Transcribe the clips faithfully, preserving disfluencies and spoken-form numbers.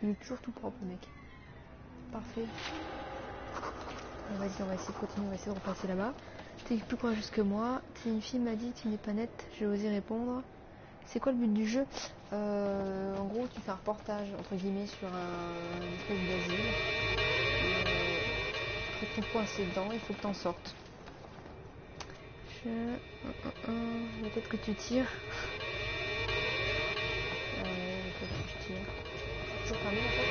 Il est toujours tout propre le mec. Parfait. Vas-y, on va essayer de continuer, on va essayer de repasser là-bas. T'es plus courageuse que moi. T'es une fille m'a dit tu n'es pas nette. J'ai osé répondre. C'est quoi le but du jeu? euh, En gros, tu fais un reportage entre guillemets sur un, une espèce d'asile. Euh, tu te trouves coincé dedans, il faut que t'en sortes. Je... Peut-être que tu tires. Euh, peut-être que je tire. C'est toujours fermé en fait.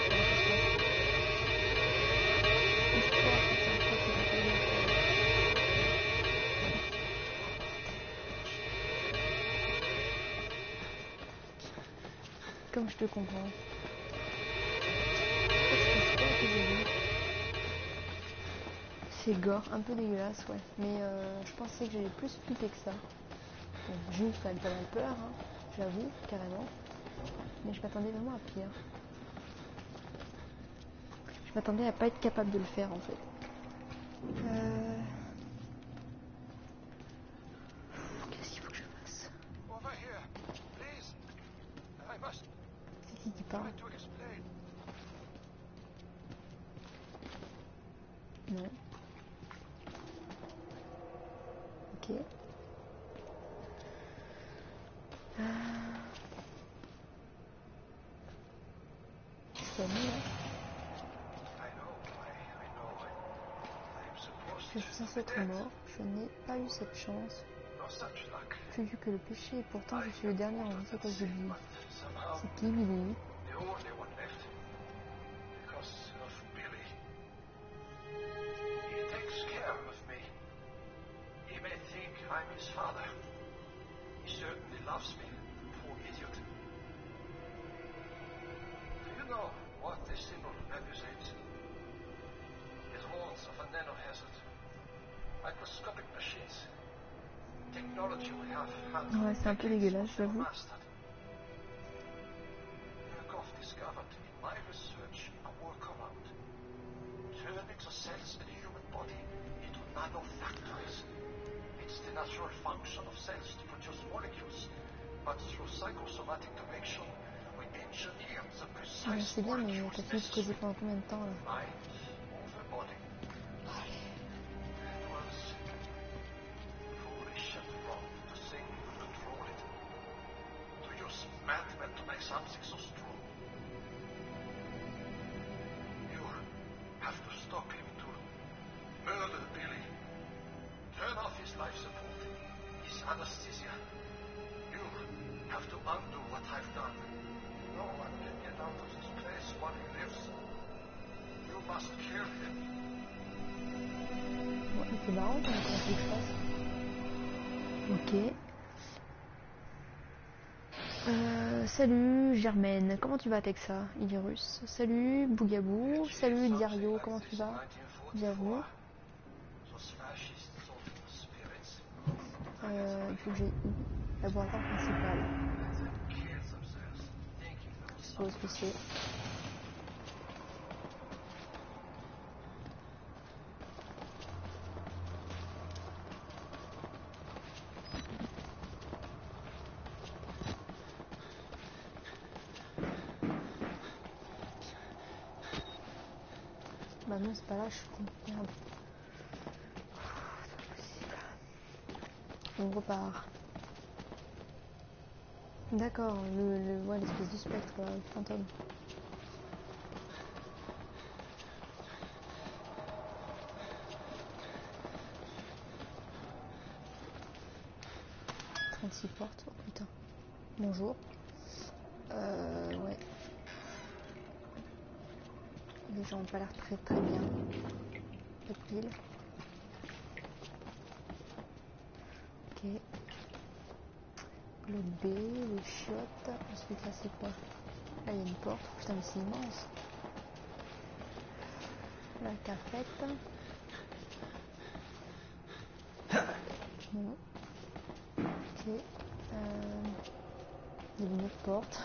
Histoire, putain, je crois que c'est pas bien. Comme je te comprends. C'est gore, un peu dégueulasse, ouais. Mais euh, je pensais que j'allais plus flipper que ça. Bon, j'ai eu quand même pas mal peur, hein, j'avoue, carrément. Mais je m'attendais vraiment à pire. Je m'attendais à pas être capable de le faire, en fait. Euh... Qu'est-ce qu'il faut que je fasse? C'est qui qui parle? Non. Ok. Ah. C'est à nous, là. Je suis censée être mort. Je n'ai pas eu cette chance. J'ai vu que le péché, et pourtant je suis le dernier en vie à cause de lui. C'est qui, Billy? Ouais, c'est un peu dégueulasse, j'avoue. Ouais, c'est bien, mais t'as fini de causer pendant combien de temps là? C'est marrant comment ça se passe. Ok. Euh, salut Germaine, comment tu vas Texa, Ilirus? Salut Bougabou, salut Diario, comment tu vas? Bienvenue. Euh, il faut que j'ai laboratoire principal. Je suppose que c'est. Bah non, c'est pas là, je suis con. Merde. On repart. D'accord, le, le, ouais, l'espèce de spectre, euh, fantôme. trente-six portes, oh putain. Bonjour. Euh, ouais. Les gens ont pas l'air très très bien. Pas de pile. Ok. Bloc B, les chiottes. Ensuite là c'est quoi? Là il y a une porte. Putain mais c'est immense. La cafette. Non. Ok. Euh, il y a une autre porte.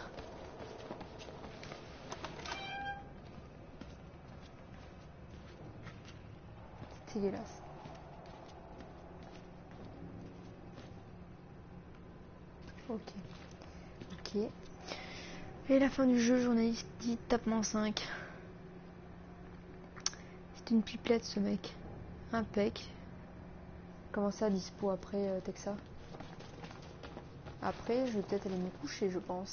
C'est dégueulasse. Ok. Ok. Et la fin du jeu, journaliste dit tapement cinq. C'est une pipelette ce mec. Impec. Comment ça, dispo après euh, Texa? Après, je vais peut-être aller me coucher, je pense.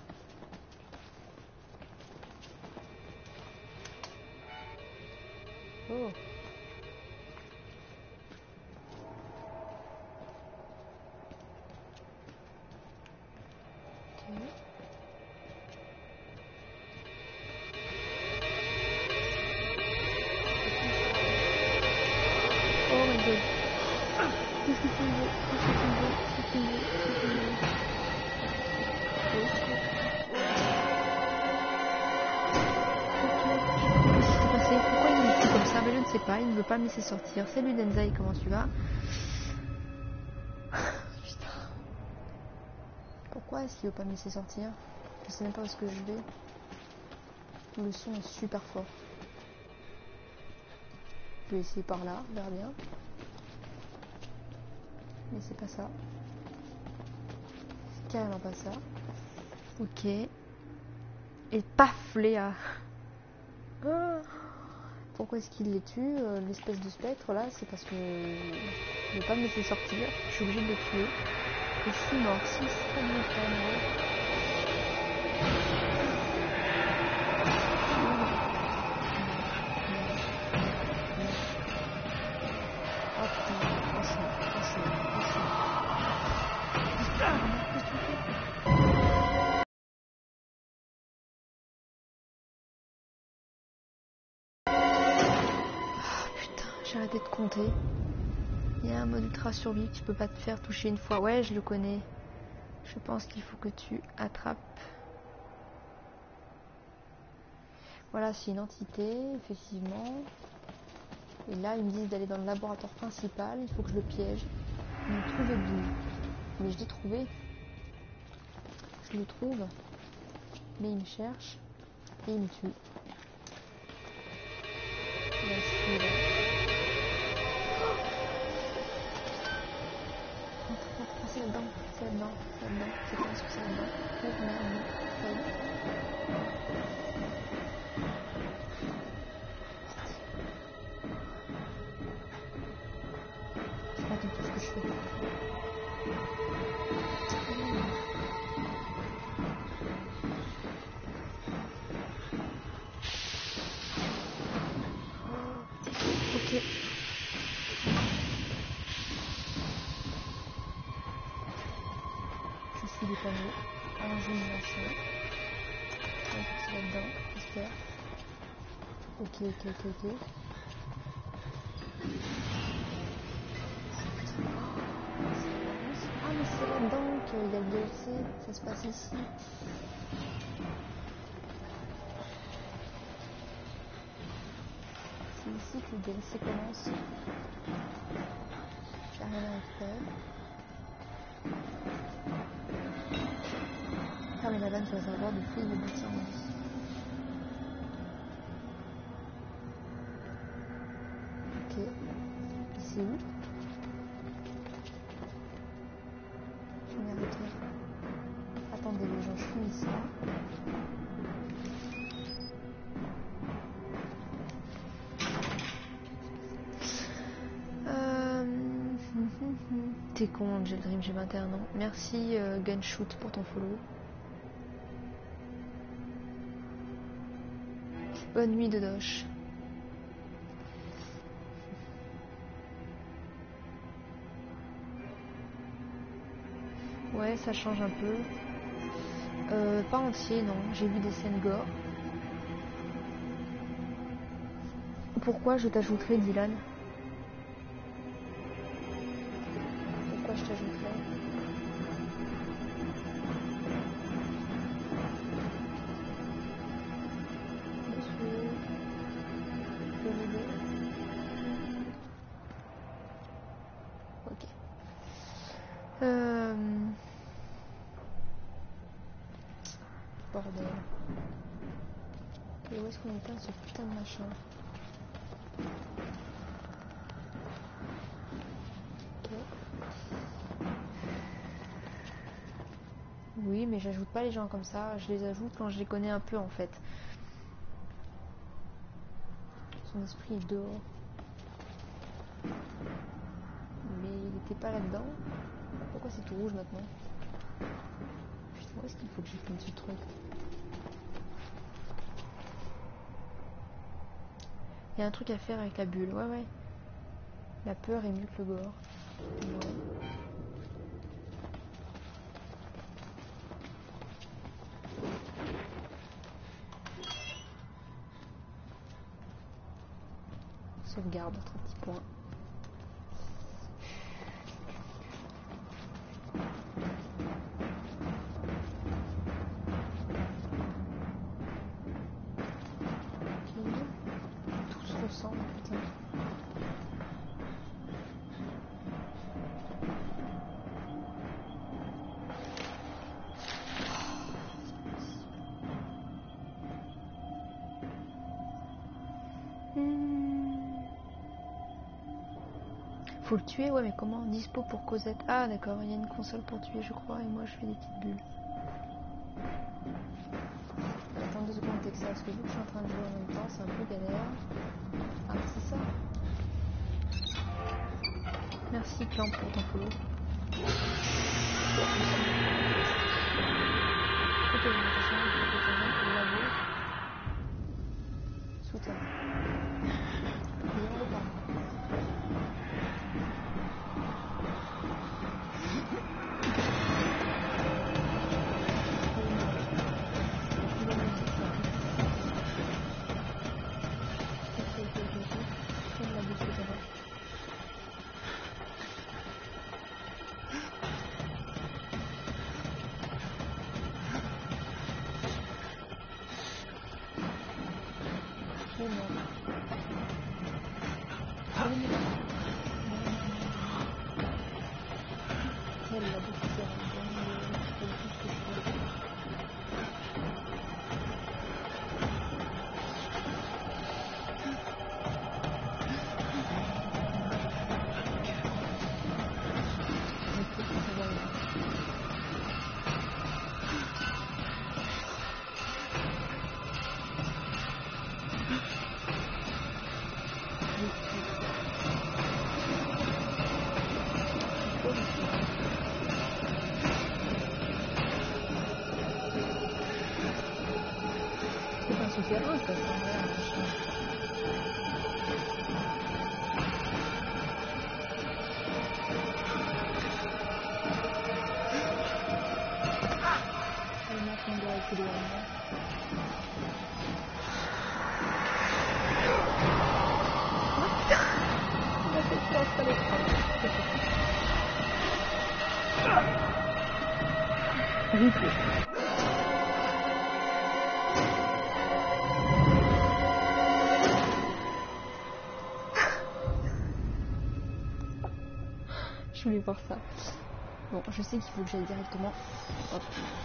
Oh. Pas, il ne veut pas me laisser sortir. Salut Denzai, comment tu vas? Putain. Pourquoi est-ce qu'il veut pas me laisser sortir? Je sais même pas où est-ce que je vais. Le son est super fort. Je vais essayer par là, on verra bien. Mais c'est pas ça. C'est carrément pas ça. Ok. Et paf, Léa. Ah. Pourquoi est-ce qu'il les tue, euh, l'espèce de spectre là? C'est parce que je ne veux pas me laisser sortir, je suis obligée de le tuer. Et je suis mort, si ça me fait. Oh putain, franchement, franchement, franchement. J'ai arrêté de compter. Il y a un mode ultra survie que tu peux pas te faire toucher une fois. Ouais, je le connais. Je pense qu'il faut que tu attrapes. Voilà, c'est une entité, effectivement. Et là, ils me disent d'aller dans le laboratoire principal. Il faut que je le piège. Ils me trouvent Bill. Mais je l'ai trouvé. Je le trouve. Mais il me cherche. Et il me tue. Il est là. C'est là-dedans, c'est là-dedans, c'est là-dedans, je pense que c'est là-dedans. Oh merde, je sais pas du tout ce que je fais. Ok. Je suis dépanné. Un jeu de machin. C'est là-dedans, j'espère. Ok, ok, ok, ok. Ah mais c'est là-dedans qu'il y a le D L C, ça se passe ici. C'est ici que le D L C commence. J'ai rien à récupérer. Fermez la vanne sur le réservoir de fluide de boutique en vie. Ok. C'est où? Je vais m'arrêter. Attendez les gens, je suis ici. Euh... T'es con, Angel Dream, j'ai vingt et un ans. Merci euh, Gunshoot pour ton follow. Bonne nuit de Doche. Ouais, ça change un peu. Euh, pas entier, non. J'ai vu des scènes gore. Pourquoi je t'ajouterai, Dylan? Pourquoi je t'ajouterai? Monsieur, je peux m'aider? Ok. Euh... Bordel. Et où est-ce qu'on éteint ce putain de machin? Ok. Oui, mais j'ajoute pas les gens comme ça. Je les ajoute quand je les connais un peu en fait. Son esprit est dehors. Mais il n'était pas là-dedans. Pourquoi c'est tout rouge maintenant? Putain, où est-ce qu'il faut que je prenne ce truc? Il y a un truc à faire avec la bulle. Ouais, ouais. La peur est mieux que le gore. Ouais. Sauvegarde, trois petits points. Ok. Tout se ressemble, putain. Faut le tuer, ouais, mais comment? Dispo pour Cosette. Ah, d'accord, il y a une console pour tuer, je crois, et moi je fais des petites bulles. Attends deux secondes, Texa, parce que vu que je suis en train de jouer en même temps, c'est un peu galère. Ah, c'est ça. Merci, Clamp, pour ton follow. Soutien. N'oublions pas. Souterrain, quoi, ça, voilà, machin. Le mec on doit être éloigné. Il a fait ça, ça les prend. Ripé. Je voulais voir ça. Bon, je sais qu'il faut que j'aille directement. Hop.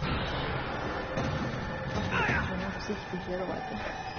Vraiment, je sais qu'il faut que j'aille à droite.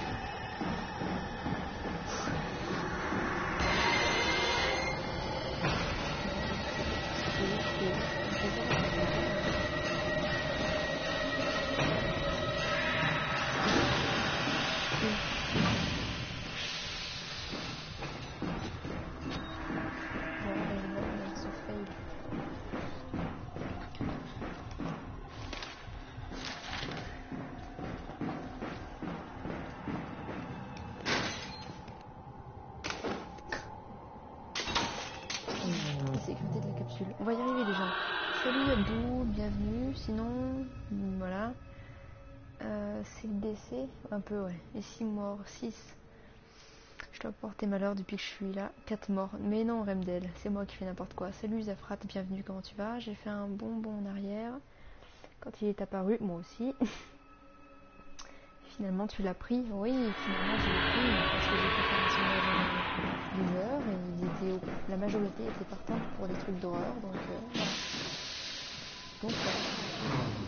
Sécurité de la capsule. On va y arriver déjà. Salut Abdou, bienvenue. Sinon, voilà. Euh, c'est le décès. Un peu, ouais. Et six morts. six. Je dois porter malheur depuis que je suis là. quatre morts. Mais non, Remdel, c'est moi qui fais n'importe quoi. Salut Zafrat, bienvenue, comment tu vas? J'ai fait un bon bond en arrière. Quand il est apparu, moi aussi. Finalement, tu l'as pris? Oui, finalement, je l'ai pris parce que j'ai fait faire un sondage d'une heure et ils étaient au... la majorité était partante pour des trucs d'horreur, donc euh, voilà. Donc voilà.